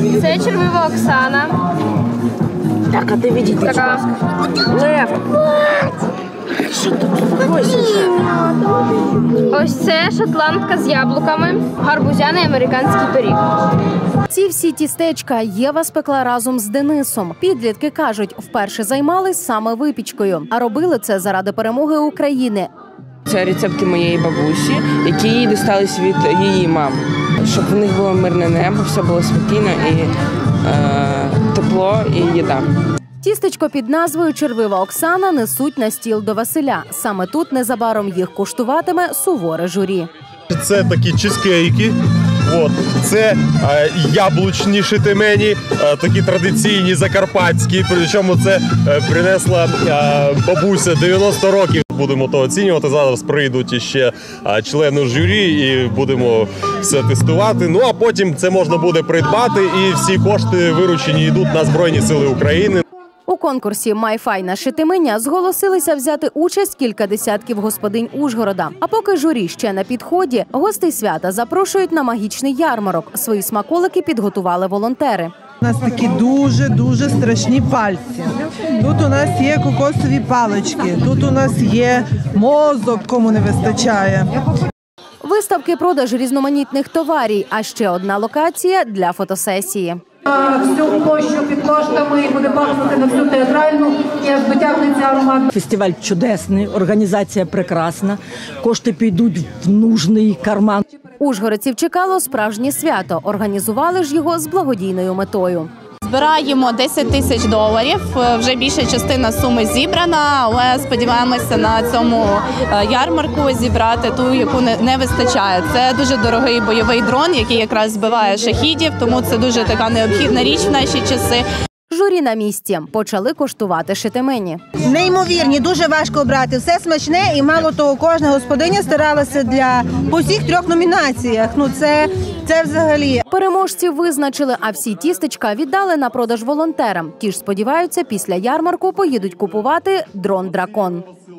Це червива Оксана. Так, а ти відійди, будь ласка. Лев! Що тут? Ось це шотландка з яблуками, гарбузяний американський пиріг. Ці всі тістечка Єва спекла разом з Денисом. Підлітки кажуть, вперше займались саме випічкою, а робили це заради перемоги України. Це рецепти моєї бабусі, які їй дістались від її мами. Щоб в них було мирне небо, все було спокійно і тепло, і їда. Тістечко під назвою «Червива Оксана» несуть на стіл до Василя. Саме тут незабаром їх куштуватиме суворе журі. Це такі чизкейки, це яблучні шитимені, такі традиційні закарпатські, причому це принесла бабуся 90 років. Будемо то оцінювати, зараз прийдуть іще члени журі і будемо все тестувати. Ну а потім це можна буде придбати і всі кошти виручені йдуть на Збройні Сили України. У конкурсі «Май файна шитименя» зголосилися взяти участь кілька десятків господинь Ужгорода. А поки журі ще на підході, гостей свята запрошують на магічний ярмарок. Свої смаколики підготували волонтери. У нас такі дуже страшні пальці. Тут у нас є кокосові палички, тут у нас є мозок, кому не вистачає. Виставки, продаж різноманітних товарів, а ще одна локація для фотосесії. Всю площу під коштами буде пахнути на всю театральну, і аж дотягнеться аромат. Фестиваль чудесний, організація прекрасна, кошти підуть в нужний карман. Ужгородців чекало справжнє свято. Організували ж його з благодійною метою. Збираємо $10 тисяч. Вже більша частина суми зібрана, але сподіваємося на цьому ярмарку зібрати ту, яку не вистачає. Це дуже дорогий бойовий дрон, який якраз збиває шахідів, тому це дуже така необхідна річ в наші часи. Журі на місці. Почали коштувати шитимені. Неймовірні, дуже важко обрати. Все смачне і мало того, кожна господиня старалася по всіх 3 номінаціях. Це взагалі. Переможців визначили, а всі тістечка віддали на продаж волонтерам. Ті ж сподіваються, після ярмарку поїдуть купувати дрон «Дракон».